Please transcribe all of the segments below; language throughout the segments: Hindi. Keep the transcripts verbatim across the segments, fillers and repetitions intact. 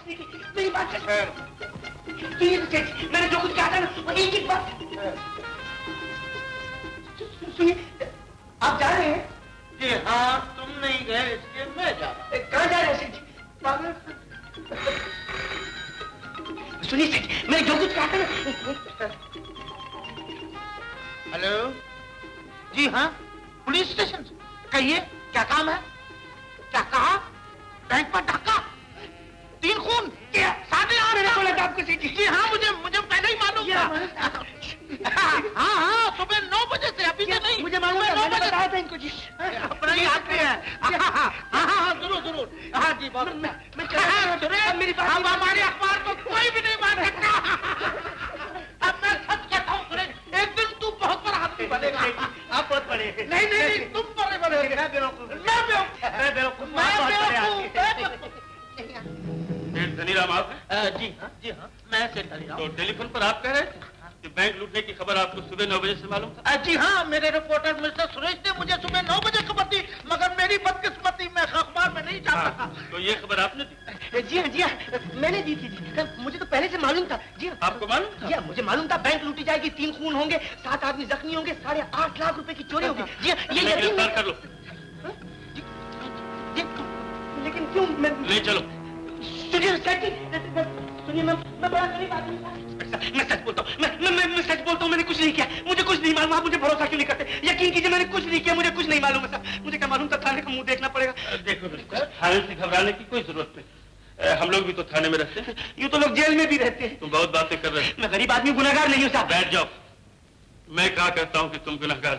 मेरी बात सुनिए तो सेठ, मैंने जो कुछ कहा था ना वो एक एक बात सुनिए। आप जा रहे हैं? जी हाँ, तुम नहीं गए इसलिए मैं जा रहा हूँ। कहाँ जा रहे हैं सेठ जी? सुनिए सेठ, मैंने जो कुछ कहा था ना। हेलो, जी हाँ, पुलिस स्टेशन से। कहिए क्या काम है? क्या कहा? बैंक पर डाका, तीन खून, साढ़े आठ मैंने बोला था आपको सेठ जी। जी हाँ, मुझे मुझे पहले ही मालूम था। हाँ हाँ, सुबह नौ बजे से, अभी से नहीं। मुझे मालूम था, मैंने बताया था इनको जी। अपना ही आदमी है। हाँ हाँ हाँ, जरूर जरूर। हाँ जी, बहुत। मैं मैं कह रहा हूँ मेरी बात। अब हमारे अखबार को कोई भी नहीं मार सकता। अब मैं सच कहता हूँ सुरेश, एक दिन तू बहुत बड़ा आदमी बनेगा। आप बहुत बड़े हैं। नहीं नहीं नहीं, तुम बड़े बनेगे। मैं बेवकूफ, मैं बेवकूफ, मैं बेवकूफ, मैं बेवकूफ। सेठ धनीराम आप हैं? जी हाँ, जी हाँ, मैं सेठ धनीराम। तो टेलीफोन पर आप कह रहे थे कि बैंक लूटने की खबर आपको सुबह नौ बजे से मालूम था? जी हाँ, मेरे रिपोर्टर मिस्टर सुरेश ने मुझे सुबह नौ बजे खबर दी, मगर मेरी बदकिस्मती मैं अखबार में नहीं जा सका। तो ये खबर आपने दी? जी हाँ जी हाँ, मैंने दी थी जी। मुझे तो पहले से मालूम था। जी हाँ, आपको मालूम था? जी हाँ, मुझे मालूम था बैंक लूटी जाएगी, तीन खून होंगे, सात आदमी जख्मी होंगे, साढ़े आठ लाख रुपए की चोरी होगी। जी हाँ, ये यकीन गिरफ्तार कर लो। लेकिन क्यों? मैं ले चलो। सुनिए सेठ जी, सुनिए, मैं मैं बड़ा गरीब आदमी हूँ। मैं सच बोलता हूँ, मैं मैं मैं सच बोलता हूँ, मैंने कुछ नहीं किया, मुझे कुछ नहीं मालूम। आप मुझे भरोसा क्यों नहीं करते? यकीन कीजिए, मैंने कुछ नहीं किया, मुझे कुछ नहीं मालूम है साहब। मुझे क्या मालूम था? थाने का मुंह देखना पड़ेगा। देखो थाने से घबराने की कोई जरूरत नहीं, हम लोग भी तो थाने में रहते हैं। यूँ तो लोग जेल में भी रहते हैं। तुम बहुत बातें कर रहे हो। मैं गरीब आदमी, गुनहगार नहीं हूँ साहब। बैठ जाओ। मैं कहा कहता हूँ कि तुम गुनहगार,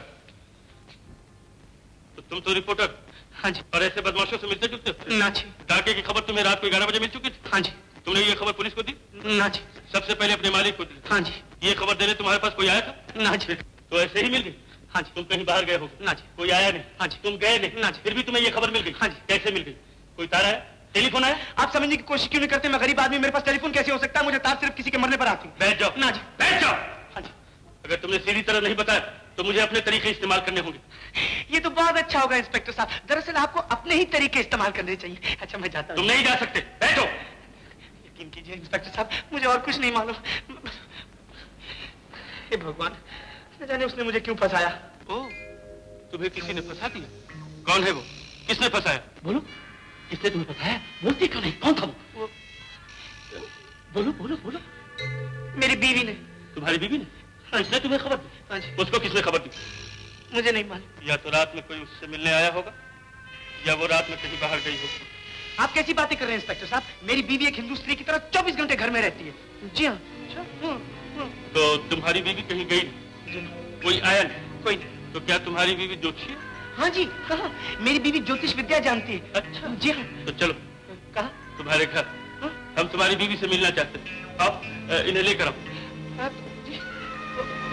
तो तुम तो रिपोर्टर। हाँ जी। और ऐसे बदमाशों से मिलते जुलते हो? ना जी। डाके की खबर तुम्हें रात को ग्यारह बजे मिल चुकी थी? हाँ जी। तुमने ये खबर पुलिस को दी? ना जी। सबसे पहले अपने मालिक को दी? हाँ जी। ये खबर देने तुम्हारे पास कोई आया था? ना जी। तो ऐसे ही मिल गई? हाँ जी। तुम कहीं बाहर गए हो? ना जी। कोई आया नहीं? हाँ जी। तुम गए नहीं? ना जी। फिर भी तुम्हें ये खबर मिल गई? हाँ जी। कैसे मिल गई? कोई तार आया? टेलीफोन आया? आप समझने की कोशिश क्यों नहीं करते? मैं गरीब आदमी, मेरे पास टेलीफोन कैसे हो सकता है? मुझे तार सिर्फ किसी के मरने पर आती है। बैठ जाओ। ना जी। बैठ जाओ। हाँ जी। अगर तुमने सीधी तरह नहीं बताया तो मुझे अपने तरीके इस्तेमाल करने होंगे। ये तो बहुत अच्छा होगा इंस्पेक्टर साहब, दरअसल आपको अपने ही तरीके इस्तेमाल करने चाहिए। अच्छा मैं जाता हूँ। तुम नहीं जा सकते, बैठो। यकीन कीजिए इंस्पेक्टर साहब, मुझे और कुछ नहीं मालूम। हे भगवान, न जाने उसने मुझे क्यों फंसाया। ओ, तुम्हें किसी ने फंसा दिया? कौन है वो? किसने फंसाया? बोलो, किसने तुम्हें फंसाया? बोलती क्यों नहीं? कौन था वो? वो... बोलो बोलो बोलो। मेरी बीवी ने। तुम्हारी बीवी ने? किसने तुम्हें खबर दी? हाँ जी। उसको किसने खबर दी? मुझे नहीं मालूम। या तो रात में कोई उससे मिलने आया होगा, या वो रात में कहीं बाहर गई होगी। आप कैसी बातें कर रहे हैं इंस्पेक्टर साहब? मेरी बीवी एक हिंदू स्त्री की तरह चौबीस घंटे घर में रहती है। जी हाँ। तो तुम्हारी बीवी कहीं गई नहीं? कोई आया नहीं? कोई नहीं। तो क्या तुम्हारी बीवी ज्योतिषी है? हाँ जी, कहाँ? मेरी बीवी ज्योतिष विद्या जानती है। अच्छा। जी हाँ। तो चलो। कहाँ? तुम्हारे घर। हम तुम्हारी बीवी से मिलना चाहते हैं। आप इन्हें लेकर आओ।